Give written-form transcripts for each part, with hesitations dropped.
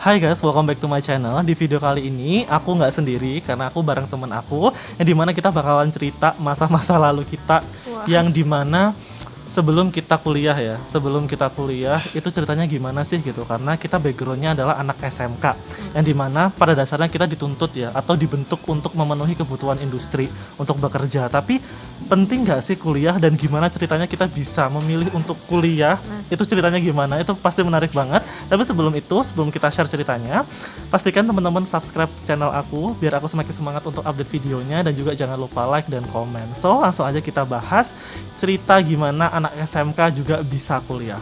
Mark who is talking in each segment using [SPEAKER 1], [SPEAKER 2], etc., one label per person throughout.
[SPEAKER 1] Hai guys, welcome back to my channel. Di video kali ini aku nggak sendiri karena aku bareng temen aku, yang dimana kita bakalan cerita masa-masa lalu kita.
[SPEAKER 2] Wah.
[SPEAKER 1] Yang dimana sebelum kita kuliah ya, itu ceritanya gimana sih gitu, karena kita backgroundnya adalah anak SMK, yang dimana pada dasarnya kita dituntut ya atau dibentuk untuk memenuhi kebutuhan industri untuk bekerja. Tapi penting nggak sih kuliah, dan gimana ceritanya kita bisa memilih untuk kuliah? Itu ceritanya gimana? Itu pasti menarik banget. Tapi sebelum kita share ceritanya, pastikan teman-teman subscribe channel aku biar aku semakin semangat untuk update videonya, dan juga jangan lupa like dan komen. So langsung aja kita bahas cerita gimana anak SMK juga bisa kuliah.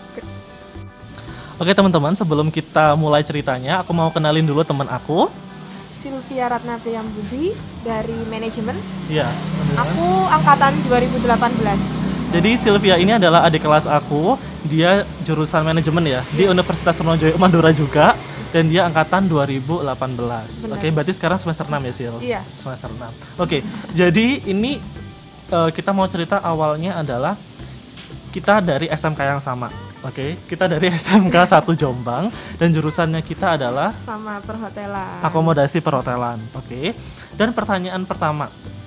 [SPEAKER 1] Oke teman-teman, sebelum kita mulai ceritanya, aku mau kenalin dulu teman aku.
[SPEAKER 2] Sylvia Ratna Priyambudi dari manajemen.
[SPEAKER 1] Iya.
[SPEAKER 2] Aku angkatan 2018.
[SPEAKER 1] Jadi Sylvia ini adalah adik kelas aku. Dia jurusan manajemen ya di Universitas Trunojoyo Madura juga, dan dia angkatan 2018.
[SPEAKER 2] Benar.
[SPEAKER 1] Oke, berarti sekarang semester 6 ya, Sil?
[SPEAKER 2] Iya.
[SPEAKER 1] Semester 6. Oke, jadi ini kita mau cerita awalnya adalah kita dari SMK yang sama. Oke, kita dari SMK 1 Jombang, dan jurusannya kita adalah
[SPEAKER 2] Sama perhotelan.
[SPEAKER 1] akomodasi perhotelan. Oke. Dan pertanyaan pertama,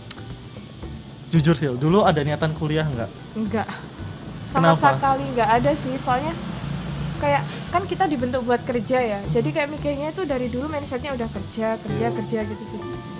[SPEAKER 1] jujur Sil, dulu ada niatan kuliah nggak?
[SPEAKER 2] Enggak. Sama
[SPEAKER 1] Kenapa?
[SPEAKER 2] sekali enggak ada sih, soalnya kayak kan kita dibentuk buat kerja ya. Jadi kayak mikirnya itu dari dulu mindsetnya udah kerja gitu sih.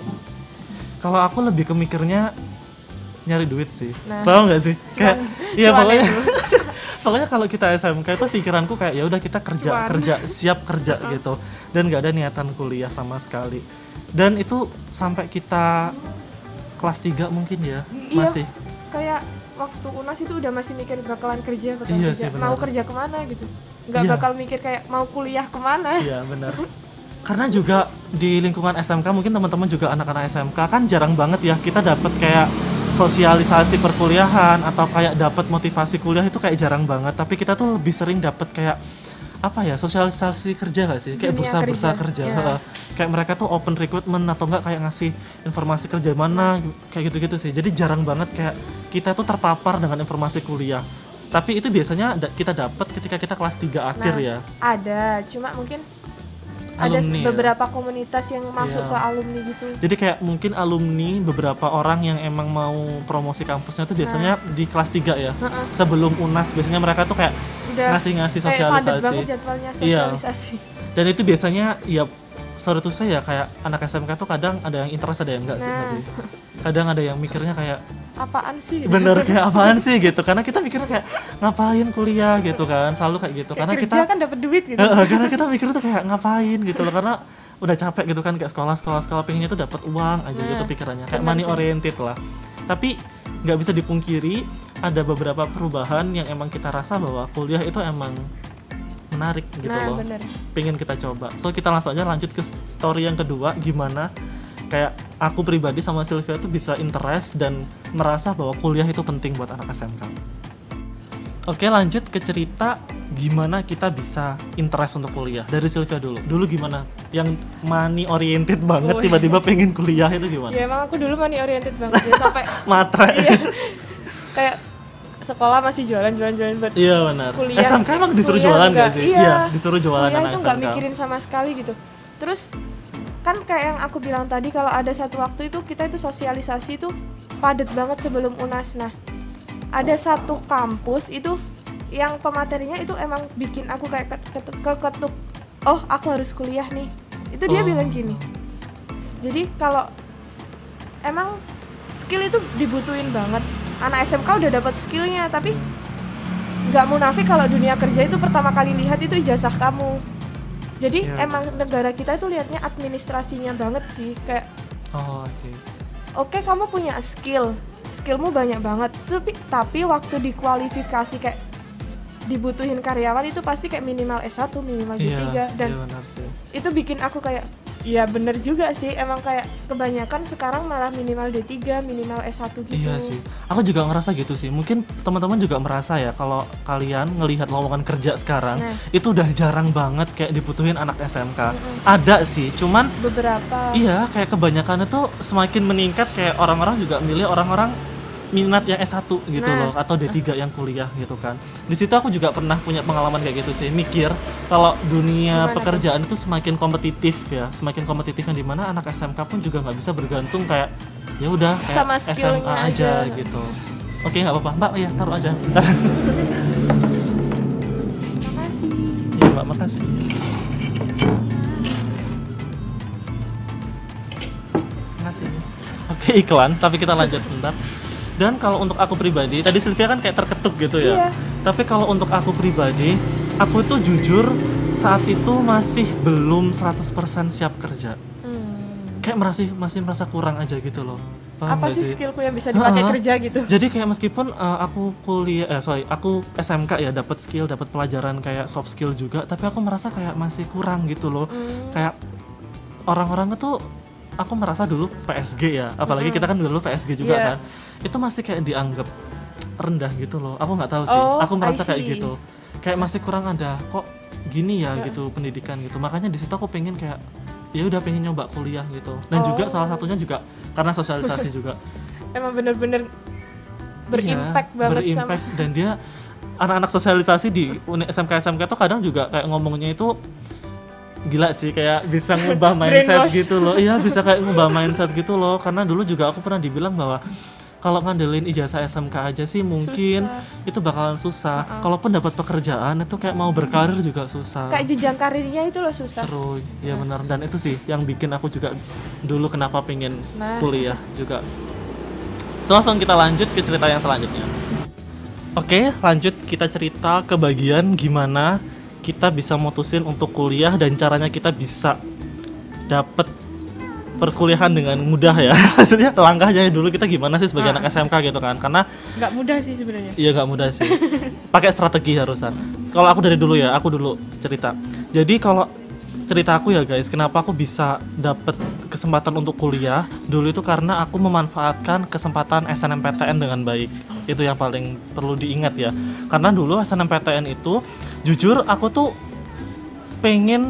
[SPEAKER 1] Kalau aku lebih ke mikirnya nyari duit sih.
[SPEAKER 2] Nah,
[SPEAKER 1] Paham nggak sih? Kayak iya
[SPEAKER 2] cuan
[SPEAKER 1] pokoknya
[SPEAKER 2] itu.
[SPEAKER 1] pokoknya kalau kita SMK itu pikiranku kayak ya udah kita
[SPEAKER 2] Cuan.
[SPEAKER 1] siap kerja gitu, dan nggak ada niatan kuliah sama sekali. Dan itu sampai kita kelas 3 mungkin ya,
[SPEAKER 2] Iya,
[SPEAKER 1] masih.
[SPEAKER 2] kayak waktu UNAS itu udah masih mikir bakalan kerja,
[SPEAKER 1] Iya sih, benar.
[SPEAKER 2] mau kerja kemana gitu. Nggak
[SPEAKER 1] Iya.
[SPEAKER 2] bakal mikir kayak mau kuliah kemana.
[SPEAKER 1] Iya benar. Karena juga di lingkungan SMK, mungkin teman-teman juga anak-anak SMK kan jarang banget ya kita dapat kayak sosialisasi perkuliahan atau kayak dapat motivasi kuliah, itu kayak jarang banget. Tapi kita tuh lebih sering dapat kayak apa ya, sosialisasi kerja nggak sih, kayak
[SPEAKER 2] Dunia
[SPEAKER 1] bursa kerja.
[SPEAKER 2] kerja, ya.
[SPEAKER 1] Heeh. Kayak mereka tuh open recruitment atau enggak kayak ngasih informasi kerja mana kayak gitu-gitu sih. Jadi jarang banget kayak kita tuh terpapar dengan informasi kuliah. Tapi itu biasanya kita dapat ketika kita kelas 3 akhir
[SPEAKER 2] Nah,
[SPEAKER 1] ya.
[SPEAKER 2] Ada, cuma mungkin ada
[SPEAKER 1] Alumni ya?
[SPEAKER 2] beberapa komunitas yang masuk
[SPEAKER 1] Iya.
[SPEAKER 2] ke alumni gitu.
[SPEAKER 1] Jadi kayak mungkin alumni beberapa orang yang emang mau promosi kampusnya tuh biasanya di kelas 3 ya.
[SPEAKER 2] Heeh.
[SPEAKER 1] Sebelum UNAS biasanya mereka tuh kayak
[SPEAKER 2] Udah
[SPEAKER 1] ngasih
[SPEAKER 2] kayak padat
[SPEAKER 1] sosialisasi.
[SPEAKER 2] banget jadwalnya
[SPEAKER 1] Iya.
[SPEAKER 2] sosialisasi.
[SPEAKER 1] Dan itu biasanya ya sorry to say ya, kayak anak SMK tuh kadang ada yang interest ada yang enggak sih,
[SPEAKER 2] Nah.
[SPEAKER 1] nggak sih? Kadang ada yang mikirnya kayak
[SPEAKER 2] Apaan sih? gitu.
[SPEAKER 1] bener kayak apaan sih gitu. Karena kita mikirnya kayak ngapain kuliah gitu kan. Selalu kayak gitu.
[SPEAKER 2] Kayak
[SPEAKER 1] Karena
[SPEAKER 2] kerja
[SPEAKER 1] kita
[SPEAKER 2] kan dapat duit gitu.
[SPEAKER 1] karena kita mikirnya tuh kayak ngapain gitu loh, karena udah capek gitu kan, kayak sekolah pengennya tuh dapat uang aja gitu
[SPEAKER 2] Nah,
[SPEAKER 1] pikirannya, kayak
[SPEAKER 2] benar
[SPEAKER 1] money
[SPEAKER 2] sih.
[SPEAKER 1] oriented lah. Tapi nggak bisa dipungkiri ada beberapa perubahan yang emang kita rasa bahwa kuliah itu emang menarik gitu
[SPEAKER 2] Nah,
[SPEAKER 1] loh,
[SPEAKER 2] bener.
[SPEAKER 1] pengen kita coba. So kita langsung aja lanjut ke story yang kedua, gimana kayak aku pribadi sama Sylvia tuh bisa interest dan merasa bahwa kuliah itu penting buat anak SMK. Oke, lanjut ke cerita gimana kita bisa interest untuk kuliah. Dari Sylvia dulu. Dulu gimana? Yang money oriented banget
[SPEAKER 2] Oh,
[SPEAKER 1] tiba-tiba pengen kuliah itu gimana?
[SPEAKER 2] Ya emang aku dulu money oriented banget ya, sampai
[SPEAKER 1] Matre.
[SPEAKER 2] iya, kayak sekolah masih jualan buat
[SPEAKER 1] Iya benar.
[SPEAKER 2] kuliah.
[SPEAKER 1] SMK emang disuruh
[SPEAKER 2] Kuliah
[SPEAKER 1] jualan
[SPEAKER 2] enggak,
[SPEAKER 1] gak sih?
[SPEAKER 2] iya.
[SPEAKER 1] Disuruh jualan
[SPEAKER 2] kuliah
[SPEAKER 1] anak
[SPEAKER 2] itu nggak
[SPEAKER 1] SMK.
[SPEAKER 2] mikirin sama sekali gitu. Terus kan kayak yang aku bilang tadi, kalau ada satu waktu itu kita itu sosialisasi itu padat banget sebelum UNAS. Nah, ada satu kampus itu yang pematerinya itu emang bikin aku kayak keketuk, oh aku harus kuliah nih. Itu dia
[SPEAKER 1] Oh.
[SPEAKER 2] bilang gini, jadi kalau emang skill itu dibutuhin banget, anak SMK udah dapat skillnya, tapi nggak munafik kalau dunia kerja itu pertama kali lihat itu ijazah kamu. Jadi
[SPEAKER 1] Iya.
[SPEAKER 2] emang negara kita itu lihatnya administrasinya banget sih, kayak
[SPEAKER 1] Oh, oke.
[SPEAKER 2] oke, kamu punya skillmu banyak banget, tapi waktu dikualifikasi kayak dibutuhin karyawan itu pasti kayak minimal S1, minimal D3, dan
[SPEAKER 1] iya benar sih.
[SPEAKER 2] itu bikin aku kayak iya bener juga sih, emang kayak kebanyakan sekarang malah minimal D3, minimal S1 gitu.
[SPEAKER 1] Iya sih, aku juga ngerasa gitu sih. Mungkin teman-teman juga merasa ya kalau kalian ngelihat lowongan kerja sekarang
[SPEAKER 2] Nah.
[SPEAKER 1] itu udah jarang banget kayak dibutuhin anak SMK. Ada sih, cuman
[SPEAKER 2] Beberapa
[SPEAKER 1] iya kayak kebanyakan itu semakin meningkat, kayak orang-orang juga milih orang-orang minat yang S1 gitu
[SPEAKER 2] Nah.
[SPEAKER 1] loh, atau D3 yang kuliah gitu kan. Di situ aku juga pernah punya pengalaman kayak gitu sih, mikir kalau dunia
[SPEAKER 2] Gimana
[SPEAKER 1] pekerjaan itu semakin kompetitif ya, semakin kompetitif, yang dimana anak SMK pun juga nggak bisa bergantung kayak ya udah kayak
[SPEAKER 2] Sama
[SPEAKER 1] SMA
[SPEAKER 2] skillnya
[SPEAKER 1] aja
[SPEAKER 2] aja.
[SPEAKER 1] gitu. Oke, nggak apa-apa Mbak, ya taruh aja. Bentar.
[SPEAKER 2] Makasih.
[SPEAKER 1] Ya Mbak, makasih. Makasih. Oke, iklan, tapi kita lanjut bentar. Dan kalau untuk aku pribadi, tadi Sylvia kan kayak terketuk gitu ya.
[SPEAKER 2] Iya.
[SPEAKER 1] Tapi kalau untuk aku pribadi, aku itu jujur saat itu masih belum 100% siap kerja. Kayak masih merasa kurang aja gitu loh. Paham
[SPEAKER 2] Apa
[SPEAKER 1] nggak
[SPEAKER 2] sih skillku yang bisa dipakai
[SPEAKER 1] Ha-ha.
[SPEAKER 2] kerja gitu?
[SPEAKER 1] Jadi kayak meskipun aku aku SMK ya, dapat skill, dapat pelajaran kayak soft skill juga, tapi aku merasa kayak masih kurang gitu loh. Kayak orang-orang itu, aku merasa dulu PSG ya, apalagi kita kan dulu PSG juga
[SPEAKER 2] Iya.
[SPEAKER 1] kan, itu masih kayak dianggap rendah gitu loh. Aku nggak tahu sih,
[SPEAKER 2] Oh,
[SPEAKER 1] aku merasa
[SPEAKER 2] I
[SPEAKER 1] kayak
[SPEAKER 2] see.
[SPEAKER 1] gitu, kayak masih kurang ada kok gini ya gitu pendidikan gitu. Makanya di situ aku pengen kayak ya udah pengen nyoba kuliah gitu. Dan juga salah satunya juga karena sosialisasi juga.
[SPEAKER 2] Emang bener-bener berimpact
[SPEAKER 1] Iya,
[SPEAKER 2] banget
[SPEAKER 1] berimpact. Dan dia anak-anak sosialisasi di SMK tuh kadang juga kayak ngomongnya itu gila sih, kayak bisa ngubah mindset
[SPEAKER 2] Brainwash.
[SPEAKER 1] gitu loh. Iya, bisa kayak ngubah mindset gitu loh. Karena dulu juga aku pernah dibilang bahwa kalau ngandelin ijazah SMK aja sih mungkin itu bakalan susah. Kalaupun dapat pekerjaan itu kayak mau berkarir juga susah.
[SPEAKER 2] Kayak jenjang karirnya itu loh susah.
[SPEAKER 1] Terus, ya benar. Dan itu sih yang bikin aku juga dulu kenapa pengen
[SPEAKER 2] Nah.
[SPEAKER 1] kuliah juga. So, langsung kita lanjut ke cerita yang selanjutnya. Oke, lanjut kita cerita ke bagian gimana kita bisa mutusin untuk kuliah dan caranya kita bisa dapet perkuliahan dengan mudah ya. Maksudnya langkahnya dulu kita gimana sih sebagai anak SMK gitu kan. Karena
[SPEAKER 2] Nggak mudah sih sebenarnya.
[SPEAKER 1] iya nggak mudah sih. Pakai strategi harusan. Kalau aku dari dulu ya, aku dulu cerita. Jadi kalau cerita aku ya guys, kenapa aku bisa dapet kesempatan untuk kuliah dulu itu karena aku memanfaatkan kesempatan SNMPTN dengan baik. Itu yang paling perlu diingat ya. Karena dulu SNMPTN itu jujur aku tuh pengen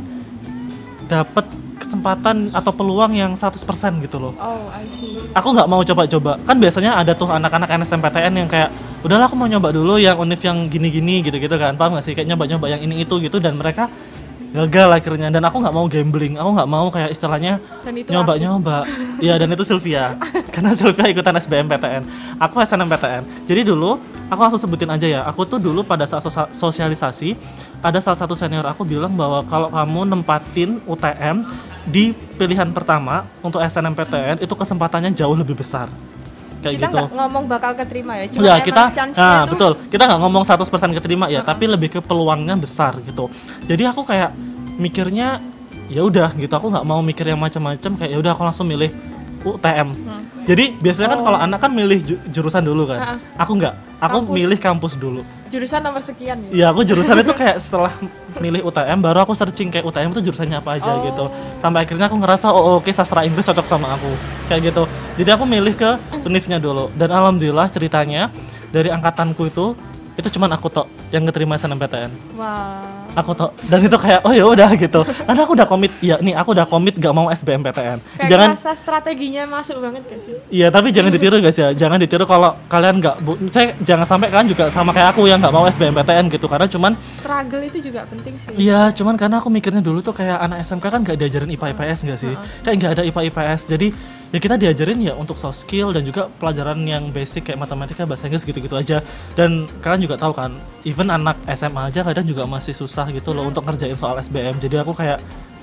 [SPEAKER 1] dapet kesempatan atau peluang yang 100% gitu loh.
[SPEAKER 2] Oh, I see.
[SPEAKER 1] Aku nggak mau coba-coba. Kan biasanya ada tuh anak-anak NSMPTN yang kayak udahlah aku mau nyoba dulu yang univ yang gini-gini gitu-gitu kan. Paham nggak sih? Kayak nyoba-nyoba yang ini itu gitu, dan mereka gagal akhirnya. Dan aku nggak mau gambling, aku nggak mau kayak istilahnya
[SPEAKER 2] Dan itu
[SPEAKER 1] nyoba-nyoba. Iya, dan itu Sylvia. Karena Sylvia ikutan SBMPTN, aku SNMPTN. Jadi dulu aku langsung sebutin aja ya, aku tuh dulu pada saat sosialisasi ada salah satu senior aku bilang bahwa kalau kamu nempatin UTM di pilihan pertama untuk SNMPTN itu kesempatannya jauh lebih besar. Kayak
[SPEAKER 2] kita
[SPEAKER 1] gitu.
[SPEAKER 2] nggak ngomong bakal keterima ya. Cuma
[SPEAKER 1] Ya
[SPEAKER 2] emang
[SPEAKER 1] kita,
[SPEAKER 2] chance-nya
[SPEAKER 1] nah
[SPEAKER 2] tuh-
[SPEAKER 1] betul, kita nggak ngomong 100% keterima ya, tapi lebih ke peluangnya besar gitu. Jadi aku kayak mikirnya ya udah gitu, aku nggak mau mikir yang macam-macam, kayak ya udah aku langsung milih UTM. Jadi biasanya kan kalau anak kan milih jurusan dulu kan, aku nggak, aku
[SPEAKER 2] Kampus.
[SPEAKER 1] milih kampus dulu.
[SPEAKER 2] Jurusan nomor sekian ya.
[SPEAKER 1] Iya, aku jurusan itu kayak setelah milih UTM baru aku searching kayak UTM itu jurusannya apa aja gitu. Sampai akhirnya aku ngerasa oke, sastra Inggris cocok sama aku. Kayak gitu. Jadi aku milih ke univnya dulu, dan alhamdulillah ceritanya dari angkatanku itu cuman aku tok yang keterima SNMPTN.
[SPEAKER 2] Wah.
[SPEAKER 1] Aku tok, dan itu kayak oh ya udah gitu. Karena aku udah komit, ya nih aku udah komit gak mau SBMPTN.
[SPEAKER 2] Kayak
[SPEAKER 1] Jangan
[SPEAKER 2] ngerasa strateginya masuk banget gak sih?
[SPEAKER 1] iya, tapi jangan ditiru guys ya. Jangan ditiru kalau kalian nggak, saya jangan sampai kalian juga sama kayak aku yang nggak mau SBMPTN gitu. Karena cuman
[SPEAKER 2] Struggle itu juga penting sih.
[SPEAKER 1] iya, cuman karena aku mikirnya dulu tuh kayak anak SMK kan nggak diajarin IPA IPS nggak sih? Kayak nggak ada IPA IPS. Jadi ya kita diajarin ya untuk soft skill dan juga pelajaran yang basic kayak matematika, bahasa Inggris gitu-gitu aja. Dan kalian juga tahu kan, even anak SMA aja kadang juga masih susah gitu loh untuk ngerjain soal SBM. Jadi aku kayak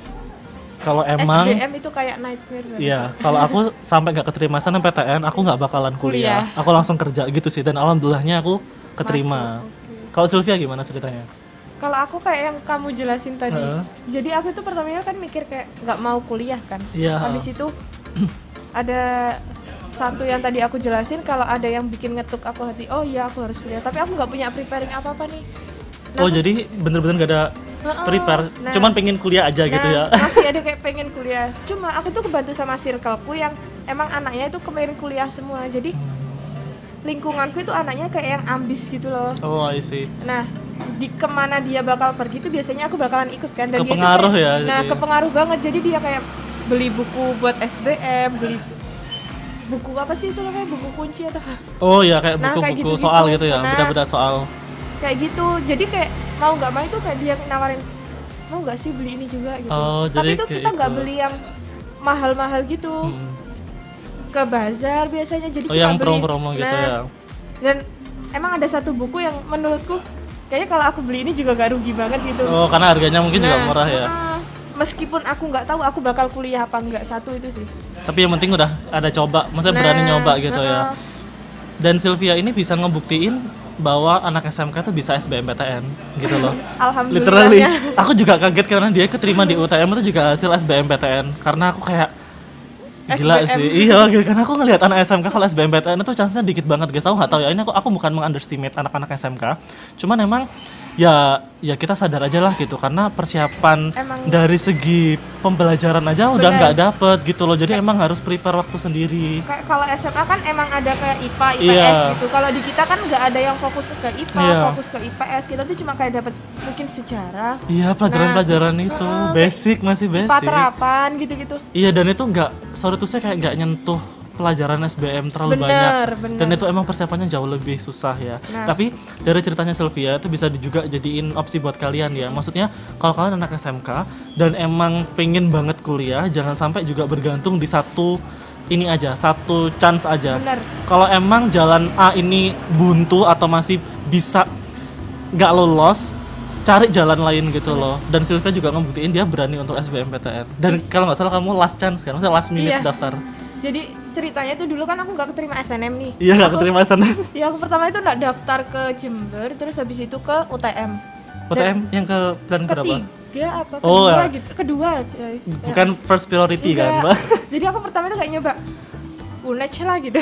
[SPEAKER 1] kalau emang
[SPEAKER 2] SBM itu kayak nightmare banget.
[SPEAKER 1] iya, kalau aku sampai nggak keterima SNMPTN, aku nggak bakalan kuliah. Aku langsung kerja gitu sih, dan alhamdulillahnya aku keterima.
[SPEAKER 2] Masuk, oke.
[SPEAKER 1] Kalau Sylvia gimana ceritanya?
[SPEAKER 2] Kalau aku kayak yang kamu jelasin tadi.
[SPEAKER 1] Heeh.
[SPEAKER 2] Jadi aku tuh pertamanya kan mikir kayak nggak mau kuliah kan.
[SPEAKER 1] Iya.
[SPEAKER 2] Habis itu ada satu yang tadi aku jelasin, kalau ada yang bikin ngetuk aku hati, oh iya aku harus kuliah. Tapi aku nggak punya preparing apa-apa nih.
[SPEAKER 1] Oh jadi bener-bener gak ada
[SPEAKER 2] Heeh.
[SPEAKER 1] prepare,
[SPEAKER 2] Nah.
[SPEAKER 1] cuman pengen kuliah aja gitu ya?
[SPEAKER 2] Masih ada kayak pengen kuliah. Cuma aku tuh kebantu sama circleku yang emang anaknya itu kemarin kuliah semua. Jadi lingkunganku itu anaknya kayak yang ambis gitu loh.
[SPEAKER 1] Oh I see.
[SPEAKER 2] Nah, di kemana dia bakal pergi itu biasanya aku bakalan ikut kan. Dan dia itu
[SPEAKER 1] Kepengaruh
[SPEAKER 2] kayak-
[SPEAKER 1] ya,
[SPEAKER 2] Nah,
[SPEAKER 1] jadi.
[SPEAKER 2] kepengaruh banget. Jadi dia kayak beli buku buat SBM, beli buku apa sih itu namanya, buku kunci atau
[SPEAKER 1] Oh ya, kayak
[SPEAKER 2] Nah, kayak
[SPEAKER 1] buku-buku
[SPEAKER 2] gitu-gitu.
[SPEAKER 1] soal gitu ya,
[SPEAKER 2] Nah.
[SPEAKER 1] beda-beda soal.
[SPEAKER 2] kayak gitu. Jadi kayak mau nggak mau itu kayak dia nawarin, mau nggak sih beli ini juga gitu.
[SPEAKER 1] Oh,
[SPEAKER 2] Tapi
[SPEAKER 1] jadi
[SPEAKER 2] itu
[SPEAKER 1] kayak
[SPEAKER 2] kita nggak
[SPEAKER 1] itu.
[SPEAKER 2] beli yang mahal-mahal gitu.
[SPEAKER 1] Mm-mm.
[SPEAKER 2] Ke bazar biasanya, jadi
[SPEAKER 1] Oh,
[SPEAKER 2] kita
[SPEAKER 1] yang
[SPEAKER 2] beli.
[SPEAKER 1] promo-promo gitu
[SPEAKER 2] Nah,
[SPEAKER 1] ya.
[SPEAKER 2] Dan emang ada satu buku yang menurutku kayaknya kalau aku beli ini juga gak rugi banget gitu.
[SPEAKER 1] Oh, karena harganya mungkin juga
[SPEAKER 2] Nah,
[SPEAKER 1] murah ya.
[SPEAKER 2] meskipun aku nggak tahu aku bakal kuliah apa enggak, satu itu sih.
[SPEAKER 1] Tapi yang penting udah ada coba, maksudnya berani nyoba gitu ya.
[SPEAKER 2] Nah,
[SPEAKER 1] Dan Sylvia ini bisa ngebuktiin bahwa anak SMK tuh bisa SBMPTN gitu loh. Literally,
[SPEAKER 2] alhamdulillahnya.
[SPEAKER 1] aku juga kaget karena dia keterima di UTM itu juga hasil SBMPTN. Karena aku kayak gila
[SPEAKER 2] SBM.
[SPEAKER 1] sih, iya gitu. Karena aku ngelihat anak SMK kalau SBMPTN itu chance-nya dikit banget guys. Aku nggak tahu ya, ini aku bukan mengunderestimate anak-anak SMK. Cuman emang ya kita sadar aja lah gitu, karena persiapan
[SPEAKER 2] Emang-
[SPEAKER 1] dari segi pembelajaran aja udah
[SPEAKER 2] Bener.
[SPEAKER 1] nggak dapet gitu loh. Jadi emang harus prepare waktu sendiri.
[SPEAKER 2] Kayak kalau SMA kan emang ada kayak IPA, IPS
[SPEAKER 1] Iya.
[SPEAKER 2] gitu. Kalau di kita kan nggak ada yang fokus ke IPA,
[SPEAKER 1] Iya.
[SPEAKER 2] fokus ke IPS. Kita tuh cuma kayak dapat mungkin sejarah,
[SPEAKER 1] Iya, pelajaran-pelajaran itu basic, masih
[SPEAKER 2] IPA
[SPEAKER 1] basic.
[SPEAKER 2] terapan gitu-gitu.
[SPEAKER 1] Iya, dan itu nggak, sorry tuh saya kayak nggak nyentuh pelajaran SBM terlalu banyak.
[SPEAKER 2] Bener.
[SPEAKER 1] Dan itu emang persiapannya jauh lebih susah ya.
[SPEAKER 2] Nah.
[SPEAKER 1] Tapi dari ceritanya Sylvia itu bisa juga jadiin opsi buat kalian ya. Maksudnya kalau kalian anak SMK dan emang pengen banget kuliah, jangan sampai juga bergantung di satu ini aja, satu chance aja.
[SPEAKER 2] Bener.
[SPEAKER 1] Kalau emang jalan A ini buntu atau masih bisa nggak lolos, cari jalan lain gitu loh. Dan Sylvia juga ngebuktiin dia berani untuk SBMPTN. Dan kalau nggak salah kamu last chance kan, maksudnya last minute
[SPEAKER 2] Iya.
[SPEAKER 1] daftar.
[SPEAKER 2] Jadi ceritanya tuh dulu kan aku nggak keterima SNM nih.
[SPEAKER 1] Iya, nggak
[SPEAKER 2] Aku-
[SPEAKER 1] keterima sana.
[SPEAKER 2] Ya aku pertama itu nggak daftar ke Jember, terus habis itu ke UTM.
[SPEAKER 1] UTM yang ke plan berapa?
[SPEAKER 2] Ketiga apa kedua
[SPEAKER 1] Oh, ya.
[SPEAKER 2] gitu? Kedua, coy.
[SPEAKER 1] Bukan first priority
[SPEAKER 2] Enggak.
[SPEAKER 1] kan, Mbak?
[SPEAKER 2] Jadi aku pertama itu kayak nyoba UNED lah gitu.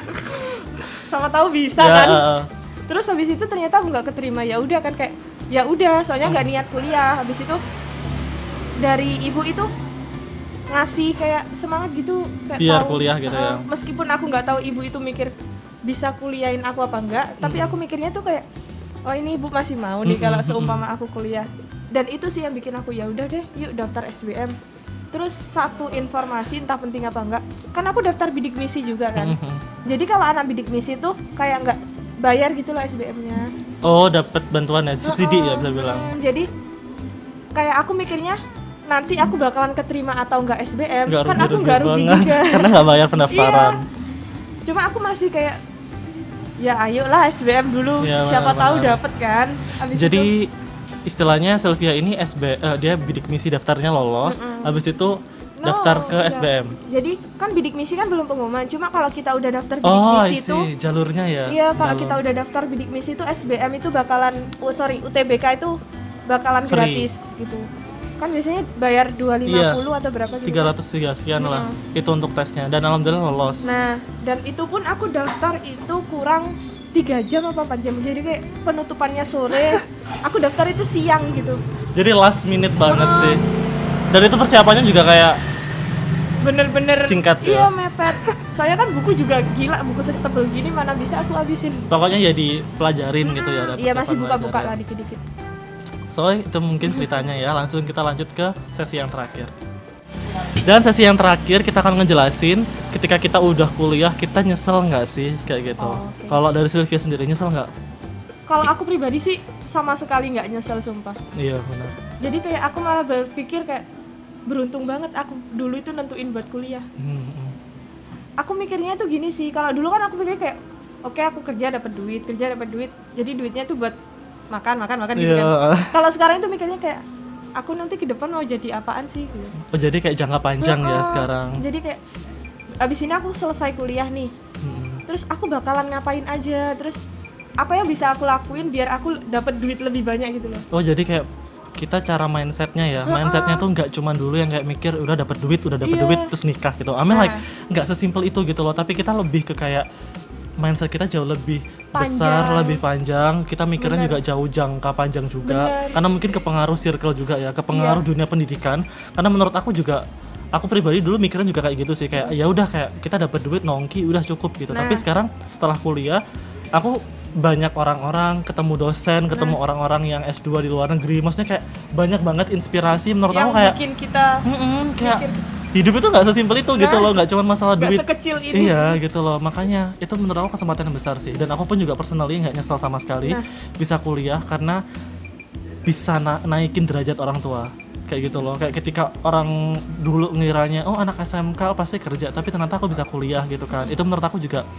[SPEAKER 2] Sama tahu bisa
[SPEAKER 1] Ya,
[SPEAKER 2] kan. Terus habis itu ternyata aku nggak keterima. Ya udah kan, kayak ya udah, soalnya nggak niat kuliah. Habis itu dari ibu itu ngasih kayak semangat gitu, kayak
[SPEAKER 1] Biar
[SPEAKER 2] tahu,
[SPEAKER 1] kuliah gitu ya.
[SPEAKER 2] meskipun aku nggak tahu ibu itu mikir bisa kuliahin aku apa enggak, tapi aku mikirnya tuh kayak, oh ini ibu masih mau nih kalau seumpama aku kuliah. Dan itu sih yang bikin aku ya udah deh, yuk daftar SBM. Terus satu informasi entah penting apa enggak, kan aku daftar bidik misi juga kan. Jadi kalau anak bidik misi tuh kayak nggak bayar gitu loh SBM-nya.
[SPEAKER 1] Oh, dapat bantuan ya, subsidi ya bisa bilang.
[SPEAKER 2] Jadi kayak aku mikirnya nanti aku bakalan keterima atau enggak SBM,
[SPEAKER 1] Nggak
[SPEAKER 2] kan aku
[SPEAKER 1] rugi-rugi
[SPEAKER 2] nggak rugi
[SPEAKER 1] banget,
[SPEAKER 2] juga.
[SPEAKER 1] karena nggak bayar pendaftaran.
[SPEAKER 2] Iya. Cuma aku masih kayak ya ayolah SBM dulu,
[SPEAKER 1] Iya,
[SPEAKER 2] siapa tahu
[SPEAKER 1] benar-benar.
[SPEAKER 2] dapet kan. Habis
[SPEAKER 1] Jadi
[SPEAKER 2] itu,
[SPEAKER 1] istilahnya Sylvia ini dia bidik misi daftarnya lolos, habis itu daftar ke
[SPEAKER 2] iya.
[SPEAKER 1] SBM.
[SPEAKER 2] Jadi kan bidik misi kan belum pengumuman, cuma kalau kita udah daftar bidik
[SPEAKER 1] Oh, I
[SPEAKER 2] misi
[SPEAKER 1] see.
[SPEAKER 2] itu,
[SPEAKER 1] Jalurnya ya.
[SPEAKER 2] iya kalau
[SPEAKER 1] jalur.
[SPEAKER 2] kita udah daftar bidik misi itu SBM itu bakalan, UTBK itu bakalan
[SPEAKER 1] Free.
[SPEAKER 2] gratis gitu. Kan biasanya bayar 250 atau berapa gitu.
[SPEAKER 1] 300 sekian lah itu untuk tesnya, dan alhamdulillah lolos.
[SPEAKER 2] Nah, dan itu pun aku daftar itu kurang 3 jam apa 4 jam. Jadi kayak penutupannya sore, aku daftar itu siang gitu.
[SPEAKER 1] Jadi last minute banget sih. Dan itu persiapannya juga kayak
[SPEAKER 2] Bener-bener
[SPEAKER 1] Singkat ya?
[SPEAKER 2] Iya, mepet. Saya kan buku juga gila, buku setebel gini mana bisa aku habisin.
[SPEAKER 1] pokoknya ya dipelajarin gitu ya. ada
[SPEAKER 2] Iya, masih
[SPEAKER 1] persiapan
[SPEAKER 2] buka-buka
[SPEAKER 1] belajar
[SPEAKER 2] lah
[SPEAKER 1] ya.
[SPEAKER 2] dikit-dikit.
[SPEAKER 1] So itu mungkin ceritanya ya. Langsung kita lanjut ke sesi yang terakhir. Dan sesi yang terakhir kita akan ngejelasin ketika kita udah kuliah kita nyesel nggak sih kayak gitu.
[SPEAKER 2] Oh, oke.
[SPEAKER 1] Kalau dari Sylvia sendiri nyesel nggak?
[SPEAKER 2] Kalau aku pribadi sih sama sekali nggak nyesel, sumpah.
[SPEAKER 1] Iya benar.
[SPEAKER 2] Jadi kayak aku malah berpikir kayak beruntung banget aku dulu itu nentuin buat kuliah. Aku mikirnya tuh gini sih, kalau dulu kan aku pikir kayak oke, aku kerja dapat duit, jadi duitnya tuh buat makan gitu
[SPEAKER 1] Iya.
[SPEAKER 2] kan. Kalau sekarang itu mikirnya kayak aku nanti ke depan mau jadi apaan sih gitu.
[SPEAKER 1] Oh jadi kayak jangka panjang ya
[SPEAKER 2] Heeh.
[SPEAKER 1] sekarang.
[SPEAKER 2] Jadi kayak abis ini aku selesai kuliah nih, terus aku bakalan ngapain aja, terus apa yang bisa aku lakuin biar aku dapat duit lebih banyak gitu loh.
[SPEAKER 1] Oh jadi kayak kita cara mindsetnya ya, mindsetnya tuh nggak cuma dulu yang kayak mikir udah dapat duit
[SPEAKER 2] Iya.
[SPEAKER 1] terus nikah gitu. I mean
[SPEAKER 2] Nah.
[SPEAKER 1] like nggak sesimpel itu gitu loh, tapi kita lebih ke kayak mindset kita jauh lebih besar,
[SPEAKER 2] Panjang.
[SPEAKER 1] lebih panjang. Kita mikirnya
[SPEAKER 2] Bener.
[SPEAKER 1] juga jauh jangka panjang juga,
[SPEAKER 2] Bener.
[SPEAKER 1] karena mungkin kepengaruh circle juga ya, kepengaruh dunia pendidikan. Karena menurut aku juga, aku pribadi dulu mikirnya juga kayak gitu sih, kayak ya udah kayak kita dapat duit nongki udah cukup gitu.
[SPEAKER 2] Nah.
[SPEAKER 1] Tapi sekarang setelah kuliah, aku banyak orang-orang, ketemu dosen, ketemu orang-orang yang S2 di luar negeri, maksudnya kayak banyak banget inspirasi menurut
[SPEAKER 2] Yang
[SPEAKER 1] aku kayak
[SPEAKER 2] bikin kita
[SPEAKER 1] kayak
[SPEAKER 2] mikir,
[SPEAKER 1] hidup itu nggak sesimpel itu gitu
[SPEAKER 2] Nah,
[SPEAKER 1] loh, nggak cuma masalah
[SPEAKER 2] nggak
[SPEAKER 1] duit.
[SPEAKER 2] sekecil ini.
[SPEAKER 1] Iya gitu loh, makanya itu menurut aku kesempatan yang besar sih. Dan aku pun juga personally nggak nyesel sama sekali
[SPEAKER 2] Nah.
[SPEAKER 1] bisa kuliah karena bisa naikin derajat orang tua. Kayak gitu loh, kayak ketika orang dulu ngiranya oh anak SMK pasti kerja, tapi ternyata aku bisa kuliah gitu kan. Itu menurut aku juga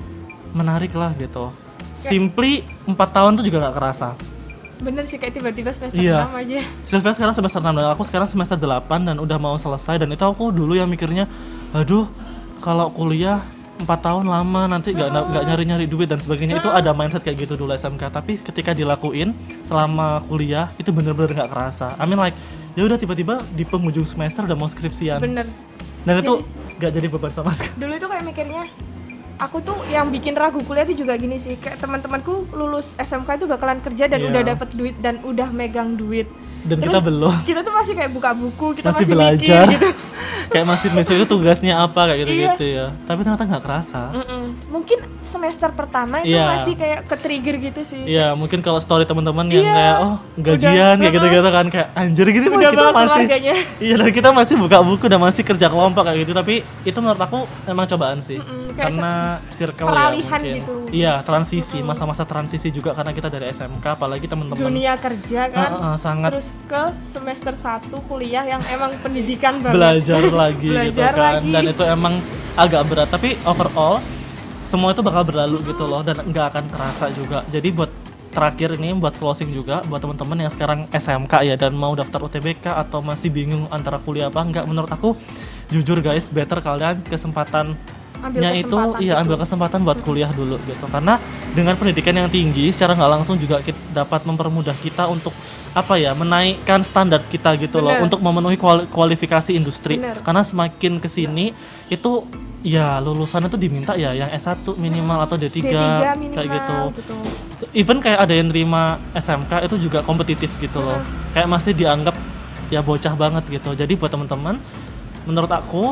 [SPEAKER 1] menarik lah gitu. Simply 4 tahun tuh juga nggak kerasa.
[SPEAKER 2] Bener sih, kayak tiba-tiba semester
[SPEAKER 1] Iya.
[SPEAKER 2] 6 aja.
[SPEAKER 1] Sylvia sekarang semester 6 dan aku sekarang semester 8 dan udah mau selesai. Dan itu aku dulu yang mikirnya aduh kalau kuliah 4 tahun lama, nanti nggak nyari-nyari duit dan sebagainya. Itu ada mindset kayak gitu dulu SMK, tapi ketika dilakuin selama kuliah itu bener-bener nggak kerasa. I mean like ya udah tiba-tiba di penghujung semester udah mau skripsian
[SPEAKER 2] Bener.
[SPEAKER 1] dan itu nggak jadi beban sama sekali.
[SPEAKER 2] Dulu itu kayak mikirnya, aku tuh yang bikin ragu kuliah tuh juga gini sih, kayak teman-temanku lulus SMK itu bakalan kerja dan
[SPEAKER 1] Iya.
[SPEAKER 2] udah dapet duit dan udah megang duit.
[SPEAKER 1] Dan
[SPEAKER 2] Terus
[SPEAKER 1] kita belum,
[SPEAKER 2] Kita tuh masih kayak buka buku, kita
[SPEAKER 1] masih
[SPEAKER 2] masih
[SPEAKER 1] belajar
[SPEAKER 2] mikir gitu.
[SPEAKER 1] kayak masih besok itu tugasnya apa kayak gitu-gitu
[SPEAKER 2] Iya.
[SPEAKER 1] ya, tapi ternyata nggak kerasa.
[SPEAKER 2] Mungkin semester pertama itu
[SPEAKER 1] Iya.
[SPEAKER 2] masih kayak ke-trigger gitu sih.
[SPEAKER 1] Iya, mungkin kalau story teman-teman yang
[SPEAKER 2] Iya.
[SPEAKER 1] kayak oh gajian
[SPEAKER 2] Udah,
[SPEAKER 1] kayak gitu-gitu kan, kayak anjir gitu
[SPEAKER 2] Udah
[SPEAKER 1] kita
[SPEAKER 2] banget
[SPEAKER 1] masih
[SPEAKER 2] keluarganya.
[SPEAKER 1] iya, dan kita masih buka buku dan masih kerja kelompok kayak gitu. Tapi itu menurut aku emang cobaan sih,
[SPEAKER 2] kayak
[SPEAKER 1] karena circle
[SPEAKER 2] peralihan
[SPEAKER 1] ya mungkin.
[SPEAKER 2] gitu.
[SPEAKER 1] Iya, transisi, masa-masa transisi juga karena kita dari SMK, apalagi teman-teman
[SPEAKER 2] Dunia kerja kan.
[SPEAKER 1] sangat
[SPEAKER 2] Terus ke semester 1 kuliah yang emang pendidikan banget.
[SPEAKER 1] belajar lagi gitu
[SPEAKER 2] Belajar
[SPEAKER 1] kan,
[SPEAKER 2] lagi.
[SPEAKER 1] dan itu emang agak berat. Tapi overall semua itu bakal berlalu gitu loh, dan nggak akan kerasa juga. Jadi buat terakhir ini, buat closing juga buat teman-teman yang sekarang SMK ya dan mau daftar UTBK atau masih bingung antara kuliah apa enggak, menurut aku jujur guys, better kalian kesempatannya itu iya, ambil kesempatan buat kuliah dulu gitu. Karena dengan pendidikan yang tinggi secara nggak langsung juga kita dapat mempermudah kita untuk apa ya, menaikkan standar kita gitu loh,
[SPEAKER 2] Bener.
[SPEAKER 1] untuk memenuhi kualifikasi industri.
[SPEAKER 2] Bener.
[SPEAKER 1] Karena semakin kesini itu ya lulusan itu diminta ya yang S1 minimal atau D3,
[SPEAKER 2] D3 minimal
[SPEAKER 1] kayak gitu.
[SPEAKER 2] gitu.
[SPEAKER 1] Even kayak ada yang terima SMK itu juga kompetitif gitu loh. Kayak masih dianggap ya bocah banget gitu. Jadi buat teman-teman, menurut aku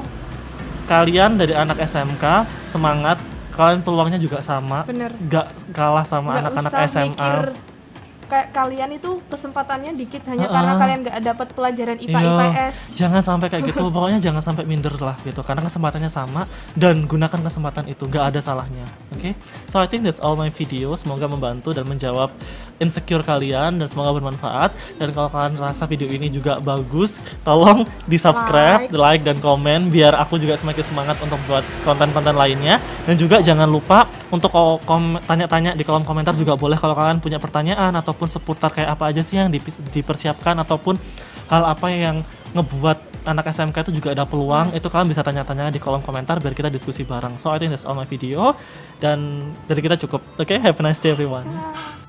[SPEAKER 1] kalian dari anak SMK semangat, kalian peluangnya juga sama.
[SPEAKER 2] Bener.
[SPEAKER 1] Gak kalah sama
[SPEAKER 2] Nggak
[SPEAKER 1] anak-anak
[SPEAKER 2] usah
[SPEAKER 1] SMA.
[SPEAKER 2] mikir kayak kalian itu kesempatannya dikit hanya karena kalian nggak dapat pelajaran IPA
[SPEAKER 1] Iya,
[SPEAKER 2] IPS.
[SPEAKER 1] jangan sampai kayak gitu. Pokoknya jangan sampai minder lah gitu. Karena kesempatannya sama dan gunakan kesempatan itu, nggak ada salahnya. Oke? So I think that's all my video. Semoga membantu dan menjawab insecure kalian dan semoga bermanfaat. Dan kalau kalian rasa video ini juga bagus, tolong di subscribe, like dan komen biar aku juga semakin semangat untuk buat konten-konten lainnya. Dan juga jangan lupa untuk tanya-tanya di kolom komentar juga boleh kalau kalian punya pertanyaan ataupun seputar kayak apa aja sih yang dipersiapkan, ataupun hal apa yang ngebuat anak SMK itu juga ada peluang. Itu kalian bisa tanya-tanya di kolom komentar biar kita diskusi bareng. So I think that's all my video dan dari kita cukup. Oke, have a nice day everyone.